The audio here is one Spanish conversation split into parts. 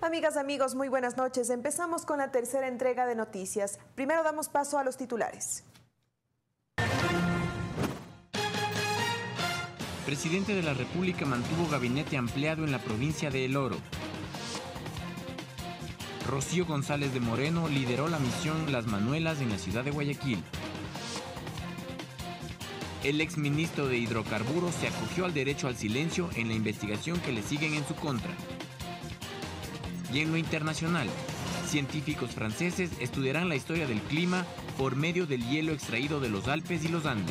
Amigas, amigos, muy buenas noches. Empezamos con la tercera entrega de noticias. Primero damos paso a los titulares. Presidente de la República mantuvo gabinete ampliado en la provincia de El Oro. Rocío González de Moreno lideró la misión Las Manuelas en la ciudad de Guayaquil. El exministro de Hidrocarburos se acogió al derecho al silencio en la investigación que le siguen en su contra. Y en lo internacional, científicos franceses estudiarán la historia del clima por medio del hielo extraído de los Alpes y los Andes.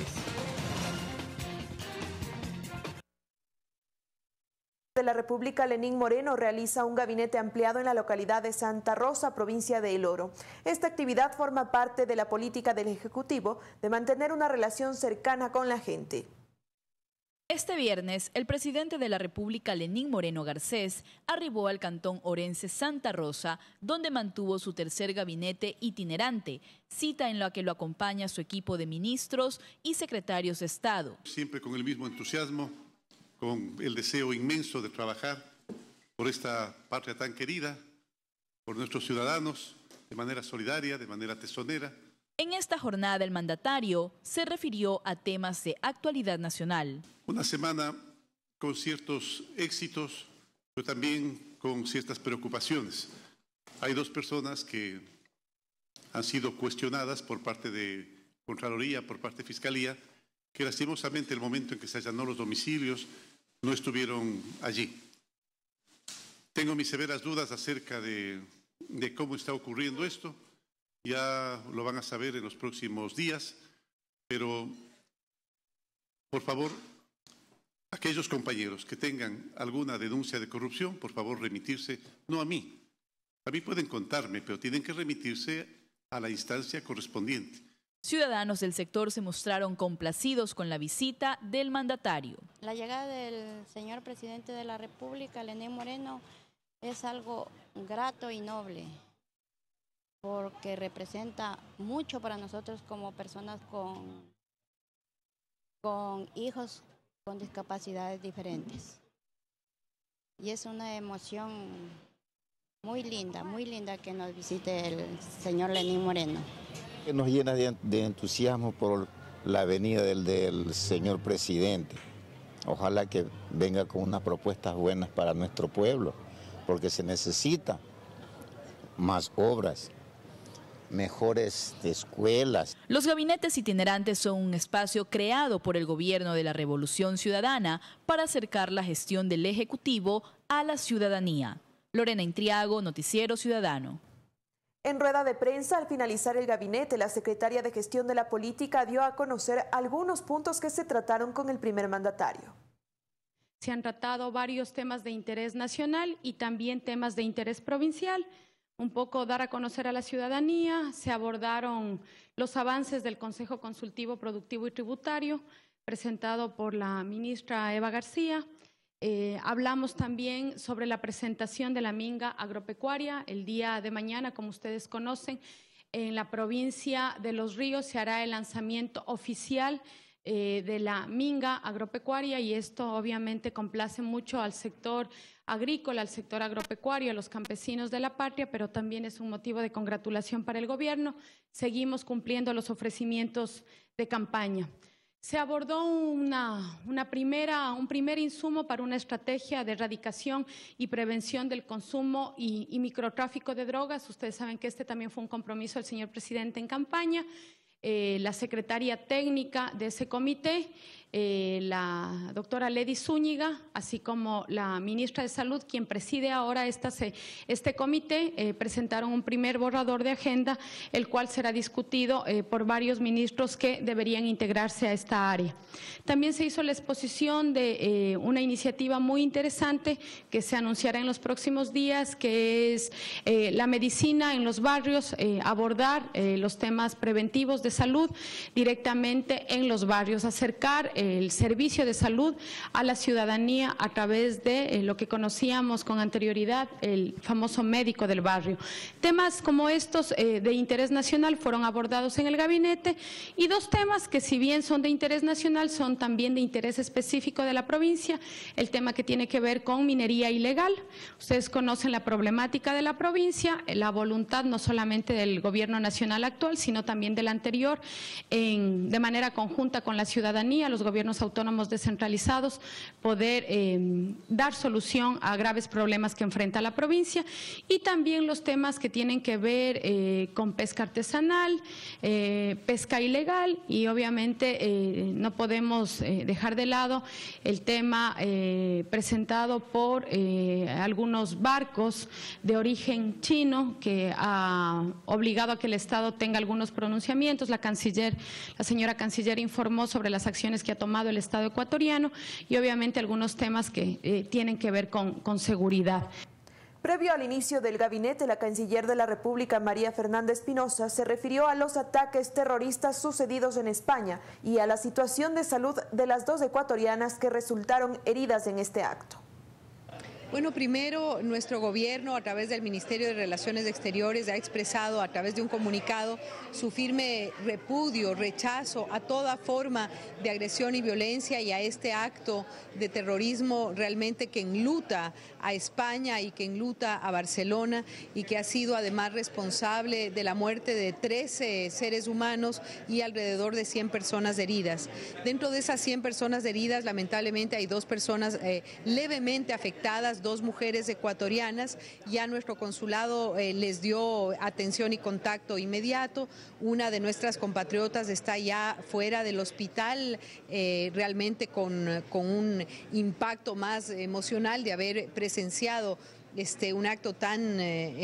De la República, Lenín Moreno realiza un gabinete ampliado en la localidad de Santa Rosa, provincia de El Oro. Esta actividad forma parte de la política del Ejecutivo de mantener una relación cercana con la gente. Este viernes, el presidente de la República, Lenín Moreno Garcés, arribó al cantón orense Santa Rosa, donde mantuvo su tercer gabinete itinerante, cita en la que lo acompaña su equipo de ministros y secretarios de Estado. Siempre con el mismo entusiasmo, con el deseo inmenso de trabajar por esta patria tan querida, por nuestros ciudadanos, de manera solidaria, de manera tesonera. En esta jornada el mandatario se refirió a temas de actualidad nacional. Una semana con ciertos éxitos, pero también con ciertas preocupaciones. Hay dos personas que han sido cuestionadas por parte de Contraloría, por parte de Fiscalía, que lastimosamente el momento en que se allanó los domicilios no estuvieron allí. Tengo mis severas dudas acerca de cómo está ocurriendo esto. Ya lo van a saber en los próximos días, pero por favor, aquellos compañeros que tengan alguna denuncia de corrupción, por favor remitirse, no a mí. A mí pueden contarme, pero tienen que remitirse a la instancia correspondiente. Ciudadanos del sector se mostraron complacidos con la visita del mandatario. La llegada del señor presidente de la República, Lenín Moreno, es algo grato y noble, porque representa mucho para nosotros como personas con hijos con discapacidades diferentes. Y es una emoción muy linda que nos visite el señor Lenín Moreno. Nos llena de entusiasmo por la venida del señor presidente. Ojalá que venga con unas propuestas buenas para nuestro pueblo, porque se necesita más obras, mejores escuelas. Los gabinetes itinerantes son un espacio creado por el gobierno de la Revolución Ciudadana para acercar la gestión del Ejecutivo a la ciudadanía. Lorena Intriago, Noticiero Ciudadano. En rueda de prensa, al finalizar el gabinete, la secretaria de Gestión de la Política dio a conocer algunos puntos que se trataron con el primer mandatario. Se han tratado varios temas de interés nacional y también temas de interés provincial. Un poco dar a conocer a la ciudadanía, se abordaron los avances del Consejo Consultivo Productivo y Tributario, presentado por la ministra Eva García. Hablamos también sobre la presentación de la minga agropecuaria. El día de mañana, como ustedes conocen, en la provincia de Los Ríos se hará el lanzamiento oficial de la minga agropecuaria, y esto obviamente complace mucho al sector agrícola, al sector agropecuario, a los campesinos de la patria, pero también es un motivo de congratulación para el gobierno. Seguimos cumpliendo los ofrecimientos de campaña. Se abordó un primer insumo para una estrategia de erradicación y prevención del consumo y microtráfico de drogas. Ustedes saben que este también fue un compromiso del señor presidente en campaña. La secretaria técnica de ese comité, la doctora Ledy Zúñiga, así como la ministra de Salud, quien preside ahora este comité, presentaron un primer borrador de agenda, el cual será discutido por varios ministros que deberían integrarse a esta área. También se hizo la exposición de una iniciativa muy interesante que se anunciará en los próximos días, que es la medicina en los barrios, abordar los temas preventivos de salud directamente en los barrios, acercar el servicio de salud a la ciudadanía a través de lo que conocíamos con anterioridad, el famoso médico del barrio. Temas como estos de interés nacional fueron abordados en el gabinete, y dos temas que, si bien son de interés nacional, son también de interés específico de la provincia. El tema que tiene que ver con minería ilegal. Ustedes conocen la problemática de la provincia, la voluntad no solamente del gobierno nacional actual, sino también del anterior, de manera conjunta con la ciudadanía, los gobiernos autónomos descentralizados, poder dar solución a graves problemas que enfrenta la provincia, y también los temas que tienen que ver con pesca artesanal, pesca ilegal, y obviamente no podemos dejar de lado el tema presentado por algunos barcos de origen chino que ha obligado a que el Estado tenga algunos pronunciamientos. La señora canciller informó sobre las acciones que ha tomado el Estado ecuatoriano, y obviamente algunos temas que tienen que ver con seguridad. Previo al inicio del gabinete, la canciller de la República, María Fernanda Espinosa, se refirió a los ataques terroristas sucedidos en España y a la situación de salud de las 2 ecuatorianas que resultaron heridas en este acto. Bueno, primero, nuestro gobierno, a través del Ministerio de Relaciones Exteriores, ha expresado a través de un comunicado su firme repudio, rechazo a toda forma de agresión y violencia, y a este acto de terrorismo realmente que enluta a España y que enluta a Barcelona, y que ha sido además responsable de la muerte de 13 seres humanos y alrededor de 100 personas heridas. Dentro de esas 100 personas heridas, lamentablemente hay 2 personas levemente afectadas, 2 mujeres ecuatorianas. Ya nuestro consulado les dio atención y contacto inmediato. Una de nuestras compatriotas está ya fuera del hospital, realmente con un impacto más emocional de haber presenciado un acto tan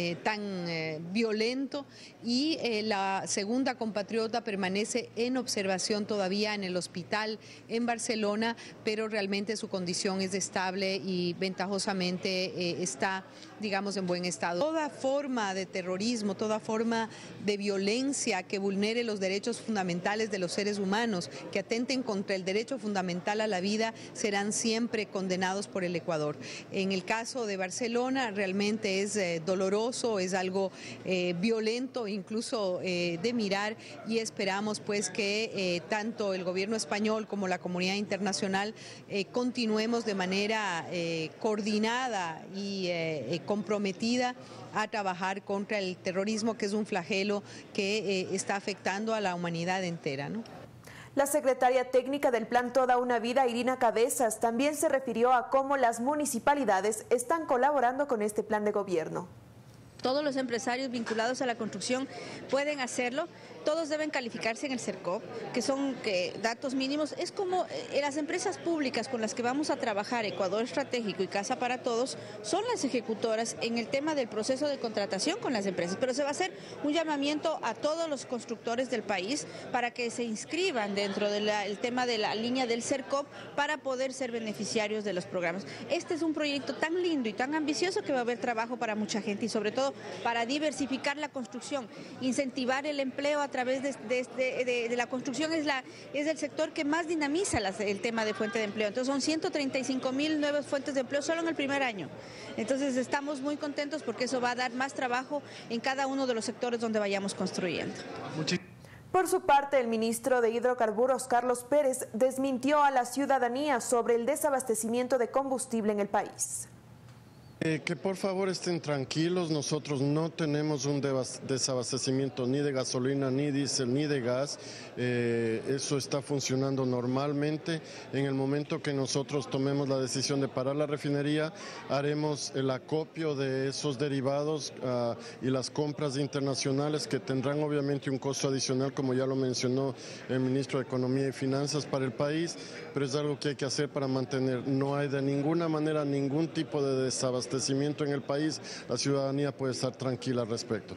violento, y la segunda compatriota permanece en observación todavía en el hospital en Barcelona, pero realmente su condición es estable y ventajosamente está, digamos, en buen estado. Toda forma de terrorismo, toda forma de violencia que vulnere los derechos fundamentales de los seres humanos, que atenten contra el derecho fundamental a la vida, serán siempre condenados por el Ecuador. En el caso de Barcelona, realmente es doloroso, es algo violento, incluso de mirar, y esperamos pues que tanto el gobierno español como la comunidad internacional continuemos de manera coordinada y comprometida a trabajar contra el terrorismo, que es un flagelo que está afectando a la humanidad entera, ¿no? La secretaria técnica del Plan Toda una Vida, Irina Cabezas, también se refirió a cómo las municipalidades están colaborando con este plan de gobierno. Todos los empresarios vinculados a la construcción pueden hacerlo. Todos deben calificarse en el CERCOP, que son datos mínimos. Es como las empresas públicas con las que vamos a trabajar, Ecuador Estratégico y Casa para Todos, son las ejecutoras en el tema del proceso de contratación con las empresas. Pero se va a hacer un llamamiento a todos los constructores del país para que se inscriban dentro del tema de la línea del CERCOP para poder ser beneficiarios de los programas. Este es un proyecto tan lindo y tan ambicioso que va a haber trabajo para mucha gente, y sobre todo para diversificar la construcción, incentivar el empleo a través de la construcción. Es el sector que más dinamiza el tema de fuente de empleo. Entonces son 135,000 nuevas fuentes de empleo solo en el primer año. Entonces estamos muy contentos porque eso va a dar más trabajo en cada uno de los sectores donde vayamos construyendo. Por su parte, el ministro de Hidrocarburos, Carlos Pérez, desmintió a la ciudadanía sobre el desabastecimiento de combustible en el país. Que por favor estén tranquilos, nosotros no tenemos un desabastecimiento ni de gasolina, ni diésel, ni de gas. Eso está funcionando normalmente. En el momento que nosotros tomemos la decisión de parar la refinería, haremos el acopio de esos derivados y las compras internacionales, que tendrán obviamente un costo adicional, como ya lo mencionó el ministro de Economía y Finanzas, para el país, pero es algo que hay que hacer para mantener. No hay de ninguna manera ningún tipo de desabastecimiento en el país. La ciudadanía puede estar tranquila al respecto.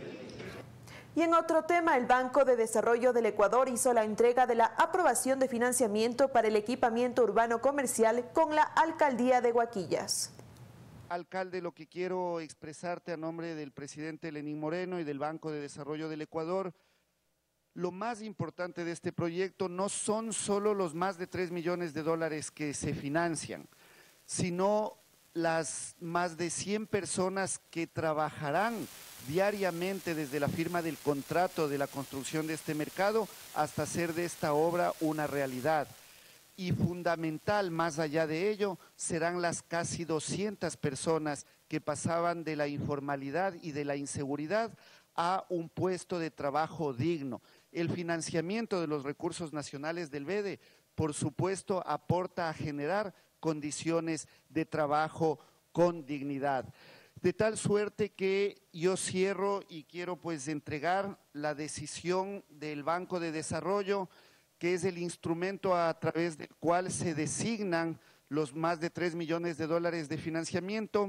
Y en otro tema, el Banco de Desarrollo del Ecuador hizo la entrega de la aprobación de financiamiento para el equipamiento urbano comercial con la Alcaldía de Huaquillas. Alcalde, lo que quiero expresarte a nombre del presidente Lenín Moreno y del Banco de Desarrollo del Ecuador, lo más importante de este proyecto no son solo los más de 3 millones de dólares que se financian, sino las más de 100 personas que trabajarán diariamente desde la firma del contrato de la construcción de este mercado hasta hacer de esta obra una realidad. Y fundamental, más allá de ello, serán las casi 200 personas que pasaban de la informalidad y de la inseguridad a un puesto de trabajo digno. El financiamiento de los recursos nacionales del BEDE, por supuesto, aporta a generar condiciones de trabajo con dignidad. De tal suerte que yo cierro y quiero pues entregar la decisión del Banco de Desarrollo, que es el instrumento a través del cual se designan los más de 3 millones de dólares de financiamiento.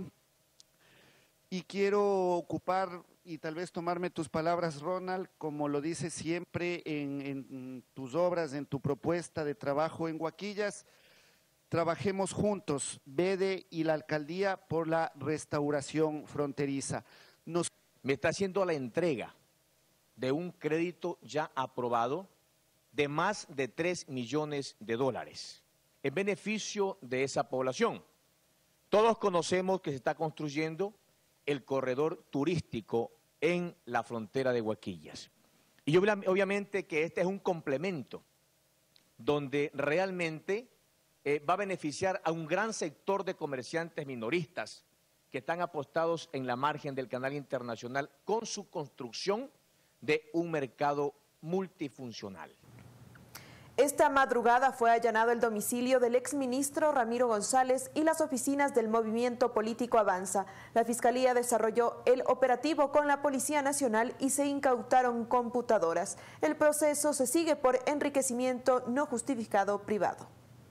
Y quiero ocupar y tal vez tomarme tus palabras, Ronald, como lo dices siempre en tus obras, en tu propuesta de trabajo en Huaquillas. Trabajemos juntos, BEDE y la alcaldía, por la restauración fronteriza. Me está haciendo la entrega de un crédito ya aprobado de más de 3 millones de dólares en beneficio de esa población. Todos conocemos que se está construyendo el corredor turístico en la frontera de Huaquillas. Y obviamente que este es un complemento donde realmente va a beneficiar a un gran sector de comerciantes minoristas que están apostados en la margen del canal internacional con su construcción de un mercado multifuncional. Esta madrugada fue allanado el domicilio del exministro Ramiro González y las oficinas del movimiento político Avanza. La Fiscalía desarrolló el operativo con la Policía Nacional y se incautaron computadoras. El proceso se sigue por enriquecimiento no justificado privado.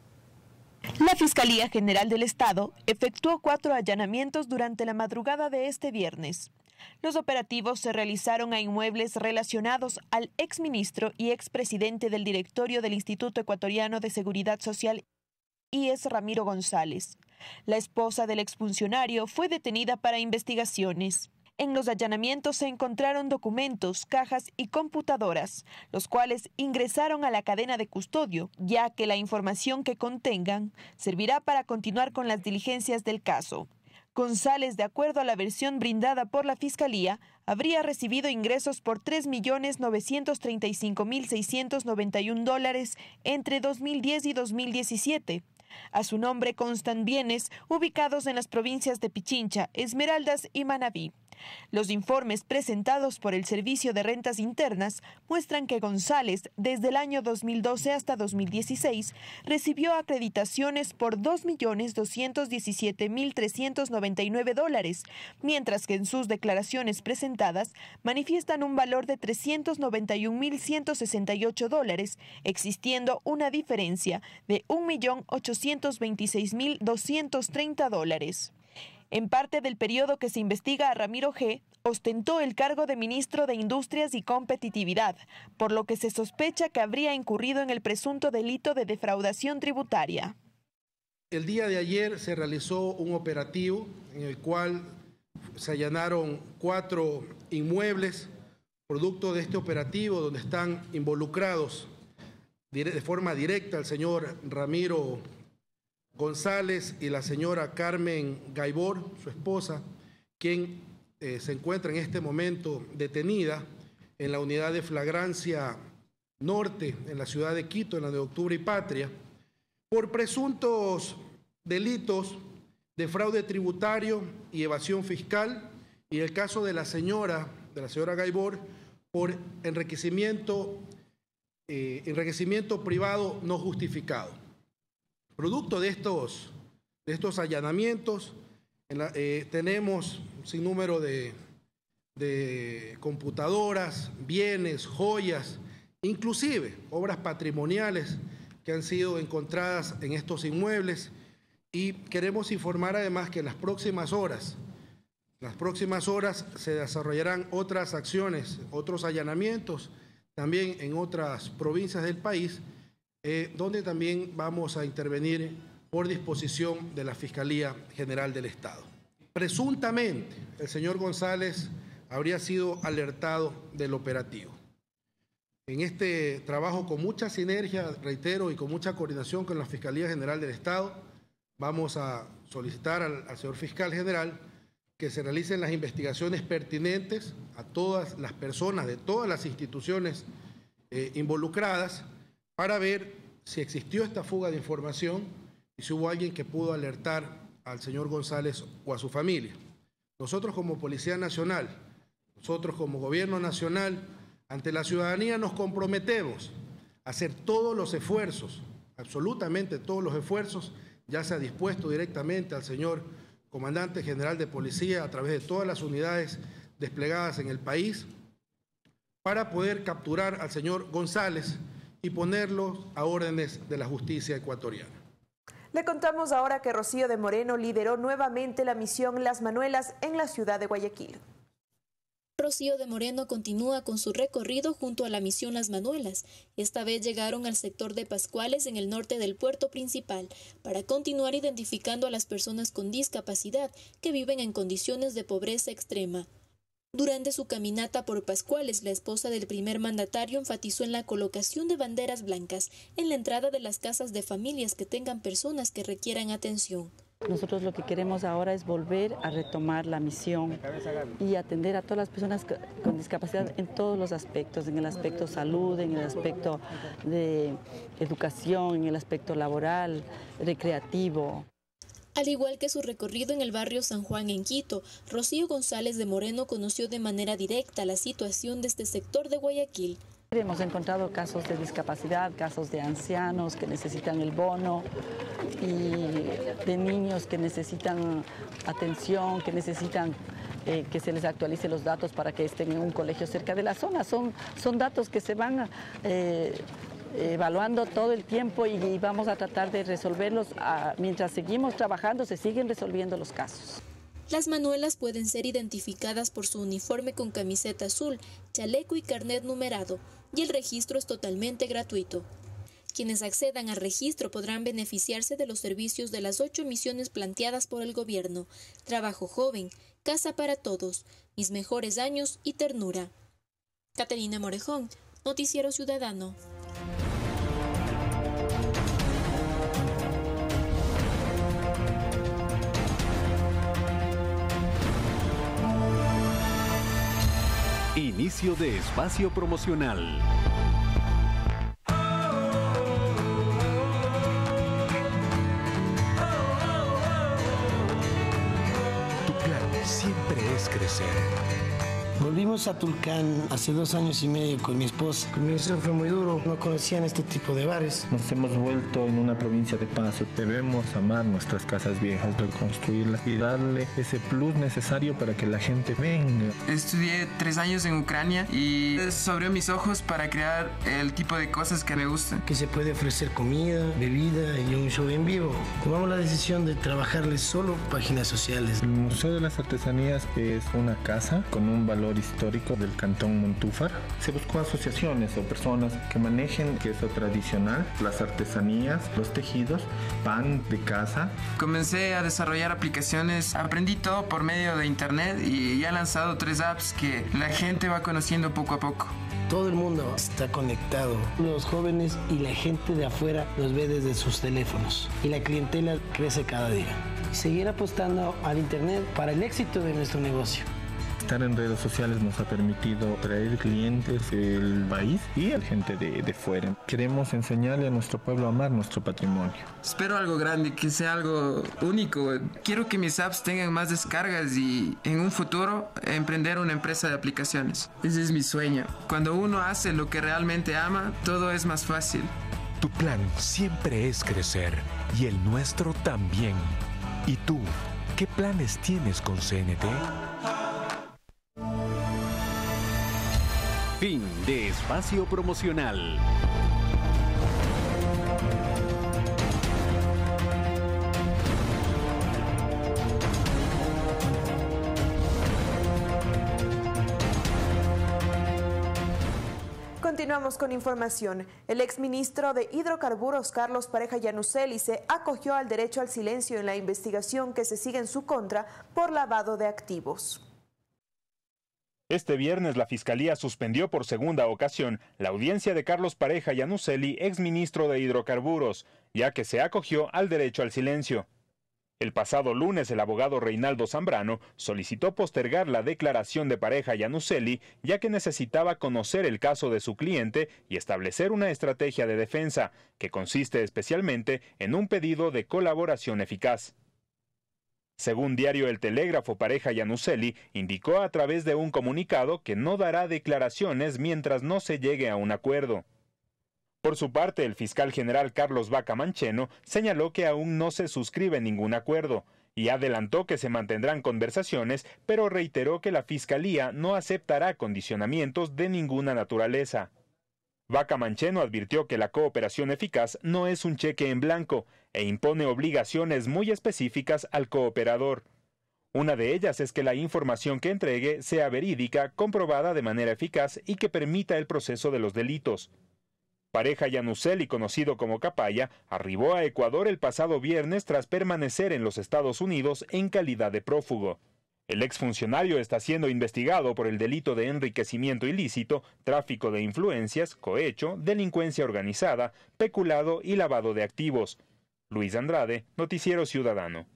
La Fiscalía General del Estado efectuó 4 allanamientos durante la madrugada de este viernes. Los operativos se realizaron a inmuebles relacionados al exministro y expresidente del directorio del Instituto Ecuatoriano de Seguridad Social, IES Ramiro González. La esposa del exfuncionario fue detenida para investigaciones. En los allanamientos se encontraron documentos, cajas y computadoras, los cuales ingresaron a la cadena de custodio, ya que la información que contengan servirá para continuar con las diligencias del caso. González, de acuerdo a la versión brindada por la Fiscalía, habría recibido ingresos por $3.935.691 entre 2010 y 2017. A su nombre constan bienes ubicados en las provincias de Pichincha, Esmeraldas y Manabí. Los informes presentados por el Servicio de Rentas Internas muestran que González, desde el año 2012 hasta 2016, recibió acreditaciones por $2.217.399, mientras que en sus declaraciones presentadas manifiestan un valor de $391.168, existiendo una diferencia de $1.826.230. En parte del periodo que se investiga a Ramiro G., ostentó el cargo de ministro de Industrias y Competitividad, por lo que se sospecha que habría incurrido en el presunto delito de defraudación tributaria. El día de ayer se realizó un operativo en el cual se allanaron 4 inmuebles, producto de este operativo donde están involucrados de forma directa el señor Ramiro González y la señora Carmen Gaibor, su esposa, quien se encuentra en este momento detenida en la unidad de flagrancia norte en la ciudad de Quito, en la de Octubre y Patria, por presuntos delitos de fraude tributario y evasión fiscal, y el caso de la señora Gaibor por enriquecimiento privado no justificado. Producto de estos allanamientos, tenemos un sinnúmero de computadoras, bienes, joyas, inclusive obras patrimoniales que han sido encontradas en estos inmuebles, y queremos informar además que en las próximas horas se desarrollarán otras acciones, otros allanamientos, también en otras provincias del país, donde también vamos a intervenir por disposición de la Fiscalía General del Estado. Presuntamente, el señor González habría sido alertado del operativo. En este trabajo con mucha sinergia, reitero, y con mucha coordinación con la Fiscalía General del Estado, vamos a solicitar al señor Fiscal General que se realicen las investigaciones pertinentes a todas las personas de todas las instituciones involucradas para ver si existió esta fuga de información y si hubo alguien que pudo alertar al señor González o a su familia. Nosotros como Policía Nacional, nosotros como Gobierno Nacional, ante la ciudadanía nos comprometemos a hacer todos los esfuerzos, absolutamente todos los esfuerzos. Ya se ha dispuesto directamente al señor Comandante General de Policía a través de todas las unidades desplegadas en el país para poder capturar al señor González y ponerlo a órdenes de la justicia ecuatoriana. Le contamos ahora que Rocío de Moreno lideró nuevamente la misión Las Manuelas en la ciudad de Guayaquil. Rocío de Moreno continúa con su recorrido junto a la misión Las Manuelas. Esta vez llegaron al sector de Pascuales en el norte del puerto principal para continuar identificando a las personas con discapacidad que viven en condiciones de pobreza extrema. Durante su caminata por Pascuales, la esposa del primer mandatario enfatizó en la colocación de banderas blancas en la entrada de las casas de familias que tengan personas que requieran atención. Nosotros lo que queremos ahora es volver a retomar la misión y atender a todas las personas con discapacidad en todos los aspectos, en el aspecto salud, en el aspecto de educación, en el aspecto laboral, recreativo. Al igual que su recorrido en el barrio San Juan en Quito, Rocío González de Moreno conoció de manera directa la situación de este sector de Guayaquil. Hemos encontrado casos de discapacidad, casos de ancianos que necesitan el bono y de niños que necesitan atención, que necesitan que se les actualice los datos para que estén en un colegio cerca de la zona. Son datos que se van evaluando todo el tiempo y vamos a tratar de resolverlos. Mientras seguimos trabajando, se siguen resolviendo los casos. Las manuelas pueden ser identificadas por su uniforme con camiseta azul, chaleco y carnet numerado, y el registro es totalmente gratuito. Quienes accedan al registro podrán beneficiarse de los servicios de las 8 misiones planteadas por el gobierno: trabajo joven, casa para todos, mis mejores años y ternura. Caterina Morejón, Noticiero Ciudadano. Inicio de espacio promocional. Tu plan siempre es crecer. Volvimos a Tulcán hace 2 años y medio con mi esposa. El comienzo fue muy duro, no conocían este tipo de bares. Nos hemos vuelto en una provincia de paso. Debemos amar nuestras casas viejas, reconstruirlas y darle ese plus necesario para que la gente venga. Estudié 3 años en Ucrania y eso abrió mis ojos para crear el tipo de cosas que me gustan. Que se puede ofrecer comida, bebida y un show en vivo. Tomamos la decisión de trabajarles solo páginas sociales. El Museo de las Artesanías es una casa con un valor histórico del Cantón Montúfar. Se buscó asociaciones o personas que manejen queso tradicional, las artesanías, los tejidos, pan de casa. Comencé a desarrollar aplicaciones, aprendí todo por medio de internet y ya he lanzado 3 apps que la gente va conociendo poco a poco. Todo el mundo está conectado. Los jóvenes y la gente de afuera los ve desde sus teléfonos y la clientela crece cada día. Seguir apostando al internet para el éxito de nuestro negocio. Estar en redes sociales nos ha permitido traer clientes del país y a gente de fuera. Queremos enseñarle a nuestro pueblo a amar nuestro patrimonio. Espero algo grande, que sea algo único. Quiero que mis apps tengan más descargas y en un futuro emprender una empresa de aplicaciones. Ese es mi sueño. Cuando uno hace lo que realmente ama, todo es más fácil. Tu plan siempre es crecer y el nuestro también. ¿Y tú, qué planes tienes con CNT? Fin de espacio promocional. Continuamos con información. El exministro de Hidrocarburos, Carlos Pareja Yanuseli, se acogió al derecho al silencio en la investigación que se sigue en su contra por lavado de activos. Este viernes la Fiscalía suspendió por segunda ocasión la audiencia de Carlos Pareja Yannuzeli, exministro de Hidrocarburos, ya que se acogió al derecho al silencio. El pasado lunes el abogado Reinaldo Zambrano solicitó postergar la declaración de Pareja Yannuzeli, ya que necesitaba conocer el caso de su cliente y establecer una estrategia de defensa, que consiste especialmente en un pedido de colaboración eficaz. Según diario El Telégrafo, Pareja Yannuzeli indicó a través de un comunicado que no dará declaraciones mientras no se llegue a un acuerdo. Por su parte, el fiscal general Carlos Vaca Mancheno señaló que aún no se suscribe ningún acuerdo y adelantó que se mantendrán conversaciones, pero reiteró que la Fiscalía no aceptará condicionamientos de ninguna naturaleza. Vaca Mancheno advirtió que la cooperación eficaz no es un cheque en blanco e impone obligaciones muy específicas al cooperador. Una de ellas es que la información que entregue sea verídica, comprobada de manera eficaz y que permita el proceso de los delitos. Pareja Yannuzeli, conocido como Capaya, arribó a Ecuador el pasado viernes tras permanecer en los Estados Unidos en calidad de prófugo. El exfuncionario está siendo investigado por el delito de enriquecimiento ilícito, tráfico de influencias, cohecho, delincuencia organizada, peculado y lavado de activos. Luis Andrade, Noticiero Ciudadano.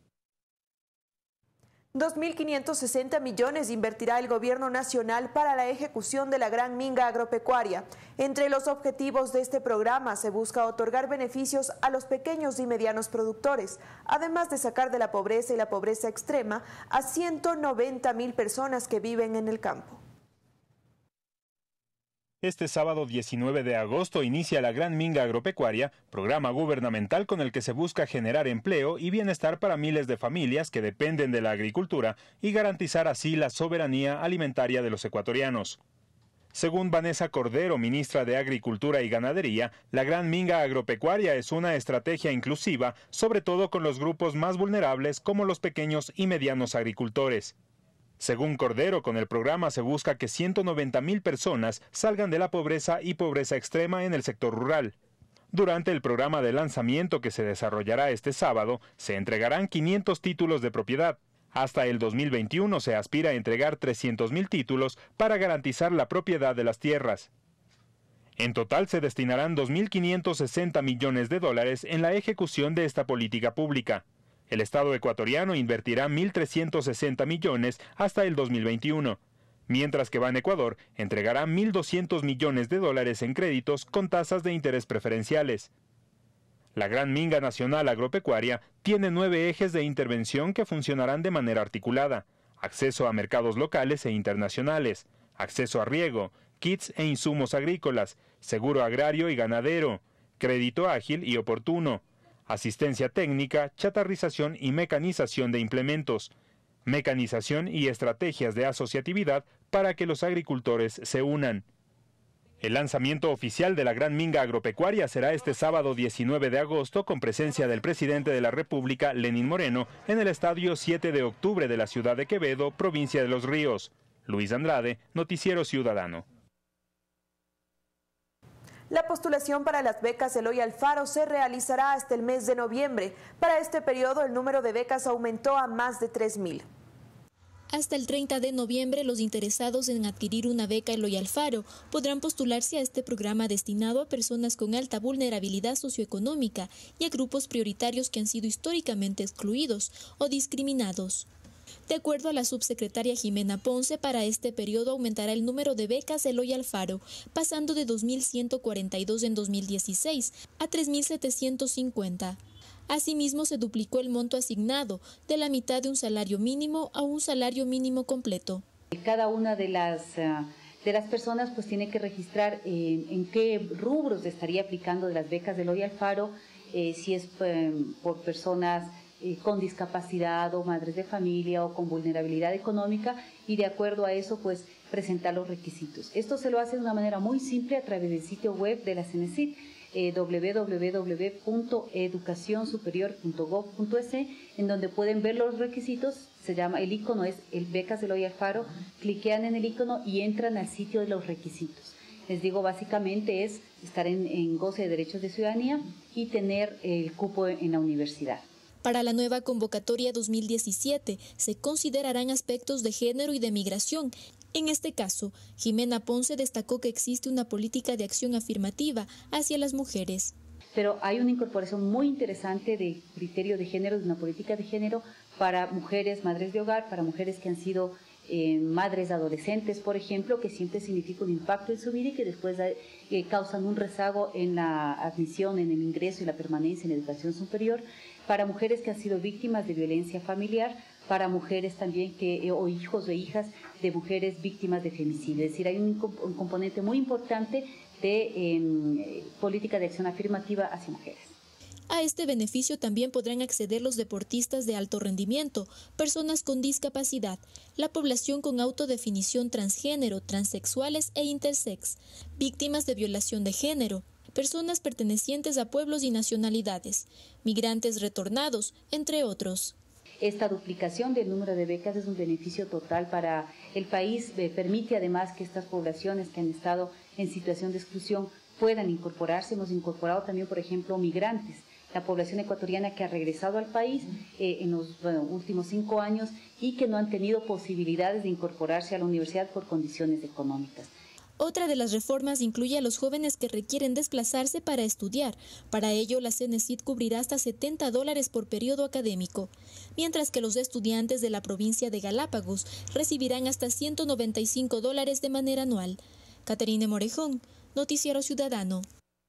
2.560 millones invertirá el Gobierno Nacional para la ejecución de la Gran Minga Agropecuaria. Entre los objetivos de este programa se busca otorgar beneficios a los pequeños y medianos productores, además de sacar de la pobreza y la pobreza extrema a 190.000 personas que viven en el campo. Este sábado 19 de agosto inicia la Gran Minga Agropecuaria, programa gubernamental con el que se busca generar empleo y bienestar para miles de familias que dependen de la agricultura y garantizar así la soberanía alimentaria de los ecuatorianos. Según Vanessa Cordero, ministra de Agricultura y Ganadería, la Gran Minga Agropecuaria es una estrategia inclusiva, sobre todo con los grupos más vulnerables como los pequeños y medianos agricultores. Según Cordero, con el programa se busca que 190.000 personas salgan de la pobreza y pobreza extrema en el sector rural. Durante el programa de lanzamiento que se desarrollará este sábado, se entregarán 500 títulos de propiedad. Hasta el 2021 se aspira a entregar 300.000 títulos para garantizar la propiedad de las tierras. En total se destinarán 2.560 millones de dólares en la ejecución de esta política pública. El Estado ecuatoriano invertirá 1.360 millones hasta el 2021, mientras que Banecuador entregará 1.200 millones de dólares en créditos con tasas de interés preferenciales. La Gran Minga Nacional Agropecuaria tiene 9 ejes de intervención que funcionarán de manera articulada: acceso a mercados locales e internacionales, acceso a riego, kits e insumos agrícolas, seguro agrario y ganadero, crédito ágil y oportuno, asistencia técnica, chatarrización y mecanización de implementos, mecanización y estrategias de asociatividad para que los agricultores se unan. El lanzamiento oficial de la Gran Minga Agropecuaria será este sábado 19 de agosto con presencia del presidente de la República, Lenín Moreno, en el Estadio 7 de Octubre de la ciudad de Quevedo, provincia de Los Ríos. Luis Andrade, Noticiero Ciudadano. La postulación para las becas Eloy Alfaro se realizará hasta el mes de noviembre. Para este periodo, el número de becas aumentó a más de 3.000. Hasta el 30 de noviembre, los interesados en adquirir una beca Eloy Alfaro podrán postularse a este programa destinado a personas con alta vulnerabilidad socioeconómica y a grupos prioritarios que han sido históricamente excluidos o discriminados. De acuerdo a la subsecretaria Jimena Ponce, para este periodo aumentará el número de becas Eloy Alfaro, pasando de 2.142 en 2016 a 3.750. Asimismo, se duplicó el monto asignado, de la mitad de un salario mínimo a un salario mínimo completo. Cada una de las personas pues tiene que registrar en qué rubros estaría aplicando de las becas de Eloy Alfaro, si es por personas con discapacidad o madres de familia o con vulnerabilidad económica, y de acuerdo a eso pues presentar los requisitos. Esto se lo hace de una manera muy simple a través del sitio web de la CENESID, www.educacionsuperior.gov.es, en donde pueden ver los requisitos. Se llama, el icono es el becas Eloy Alfaro, cliquean en el icono y entran al sitio de los requisitos. Les digo, básicamente es estar en goce de derechos de ciudadanía y tener el cupo en la universidad. Para la nueva convocatoria 2017 se considerarán aspectos de género y de migración, En este caso, Jimena Ponce destacó que existe una política de acción afirmativa hacia las mujeres. Pero hay una incorporación muy interesante de criterio de género, de una política de género para mujeres, madres de hogar, para mujeres que han sido madres adolescentes, por ejemplo, que siempre significa un impacto en su vida y que después causan un rezago en la admisión, en el ingreso y la permanencia en la educación superior, para mujeres que han sido víctimas de violencia familiar, para mujeres también o hijos o hijas de mujeres víctimas de femicidio. Es decir, hay un componente muy importante de política de acción afirmativa hacia mujeres. A este beneficio también podrán acceder los deportistas de alto rendimiento, personas con discapacidad, la población con autodefinición transgénero, transexuales e intersex, víctimas de violación de género, personas pertenecientes a pueblos y nacionalidades, migrantes retornados, entre otros. Esta duplicación del número de becas es un beneficio total para el país, permite además que estas poblaciones que han estado en situación de exclusión puedan incorporarse. Hemos incorporado también, por ejemplo, migrantes, la población ecuatoriana que ha regresado al país en los últimos 5 años y que no han tenido posibilidades de incorporarse a la universidad por condiciones económicas. Otra de las reformas incluye a los jóvenes que requieren desplazarse para estudiar. Para ello, la CENESID cubrirá hasta $70 por periodo académico, mientras que los estudiantes de la provincia de Galápagos recibirán hasta $195 de manera anual. Caterine Morejón, Noticiero Ciudadano.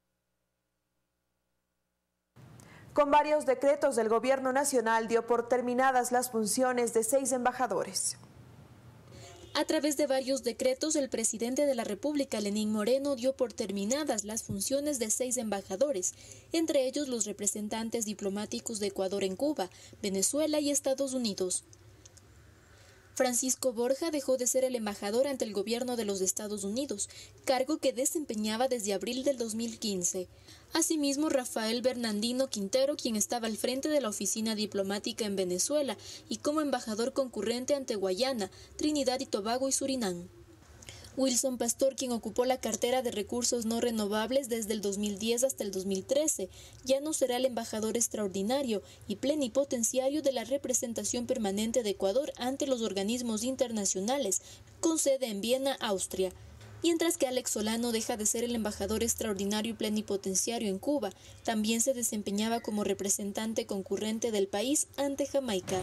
Con varios decretos, el Gobierno Nacional dio por terminadas las funciones de 6 embajadores. A través de varios decretos, el presidente de la República, Lenín Moreno, dio por terminadas las funciones de 6 embajadores, entre ellos los representantes diplomáticos de Ecuador en Cuba, Venezuela y Estados Unidos. Francisco Borja dejó de ser el embajador ante el gobierno de los Estados Unidos, cargo que desempeñaba desde abril del 2015. Asimismo, Rafael Bernardino Quintero, quien estaba al frente de la oficina diplomática en Venezuela y como embajador concurrente ante Guayana, Trinidad y Tobago y Surinam. Wilson Pastor, quien ocupó la cartera de recursos no renovables desde el 2010 hasta el 2013, ya no será el embajador extraordinario y plenipotenciario de la representación permanente de Ecuador ante los organismos internacionales, con sede en Viena, Austria. Mientras que Alex Solano deja de ser el embajador extraordinario y plenipotenciario en Cuba, también se desempeñaba como representante concurrente del país ante Jamaica.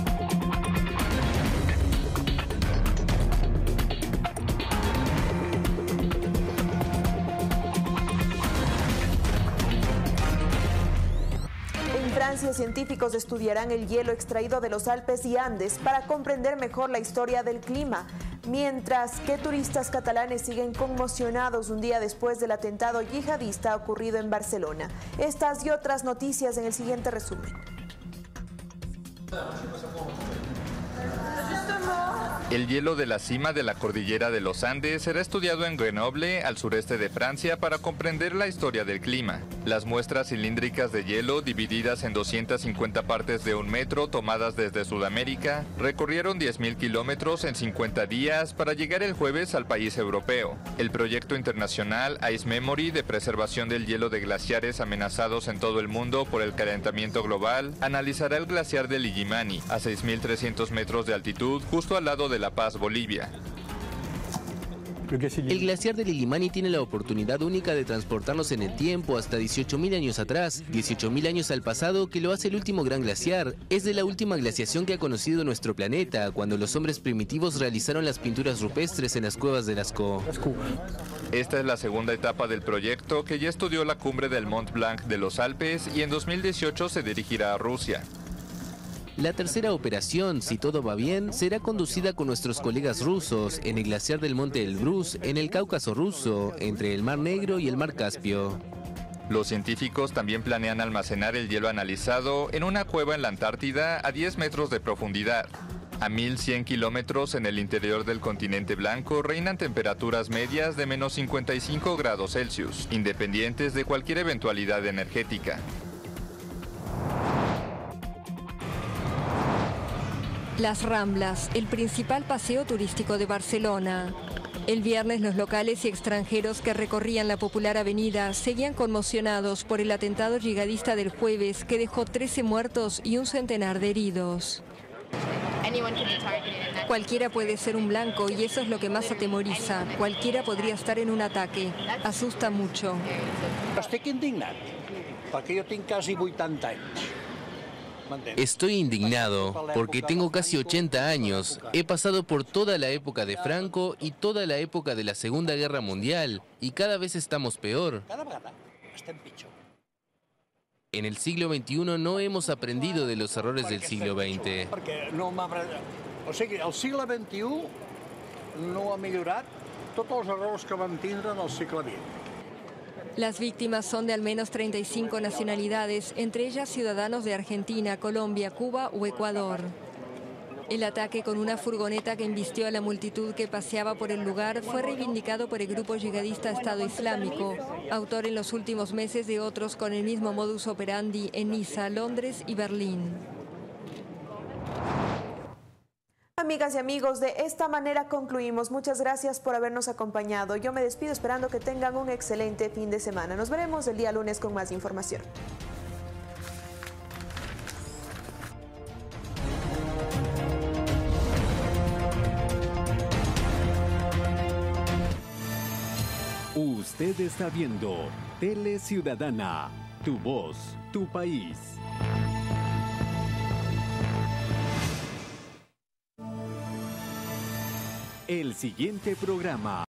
En Francia, científicos estudiarán el hielo extraído de los Alpes y Andes para comprender mejor la historia del clima, mientras que turistas catalanes siguen conmocionados un día después del atentado yihadista ocurrido en Barcelona. Estas y otras noticias en el siguiente resumen. El hielo de la cima de la cordillera de los Andes será estudiado en Grenoble, al sureste de Francia, para comprender la historia del clima. Las muestras cilíndricas de hielo, divididas en 250 partes de 1 metro, tomadas desde Sudamérica, recorrieron 10.000 kilómetros en 50 días para llegar el jueves al país europeo. El proyecto internacional Ice Memory de preservación del hielo de glaciares amenazados en todo el mundo por el calentamiento global analizará el glaciar del Illimani, a 6.300 metros de altitud, justo al lado de La Paz, Bolivia. El glaciar del Illimani tiene la oportunidad única de transportarnos en el tiempo hasta 18.000 años atrás, 18.000 años al pasado, que lo hace el último gran glaciar. Es de la última glaciación que ha conocido nuestro planeta, cuando los hombres primitivos realizaron las pinturas rupestres en las cuevas de Lascaux. Esta es la segunda etapa del proyecto, que ya estudió la cumbre del Mont Blanc de los Alpes y en 2018 se dirigirá a Rusia. La tercera operación, si todo va bien, será conducida con nuestros colegas rusos en el glaciar del Monte Elbrus, en el Cáucaso ruso, entre el Mar Negro y el Mar Caspio. Los científicos también planean almacenar el hielo analizado en una cueva en la Antártida a 10 metros de profundidad. A 1.100 kilómetros en el interior del continente blanco reinan temperaturas medias de menos 55 grados Celsius, independientes de cualquier eventualidad energética. Las Ramblas, el principal paseo turístico de Barcelona. El viernes los locales y extranjeros que recorrían la popular avenida seguían conmocionados por el atentado yihadista del jueves que dejó 13 muertos y un centenar de heridos. Cualquiera puede ser un blanco y eso es lo que más atemoriza. Cualquiera podría estar en un ataque. Asusta mucho. Estic indignat, perquè jo tinc quasi 80 anys. Estoy indignado porque tengo casi 80 años. He pasado por toda la época de Franco y toda la época de la Segunda Guerra Mundial y cada vez estamos peor. Cada vegada estem pitjor. En el siglo XXI no hemos aprendido de los errores del siglo XX. Perquè no m'ha... O sigui, el segle XXI no ha millorat tots els errors que vam tindre en el segle XX. Las víctimas son de al menos 35 nacionalidades, entre ellas ciudadanos de Argentina, Colombia, Cuba o Ecuador. El ataque con una furgoneta que embistió a la multitud que paseaba por el lugar fue reivindicado por el grupo yihadista Estado Islámico, autor en los últimos meses de otros con el mismo modus operandi en Niza, Londres y Berlín. Amigas y amigos, de esta manera concluimos. Muchas gracias por habernos acompañado. Yo me despido esperando que tengan un excelente fin de semana. Nos veremos el día lunes con más información. Usted está viendo Tele Ciudadana, tu voz, tu país. El siguiente programa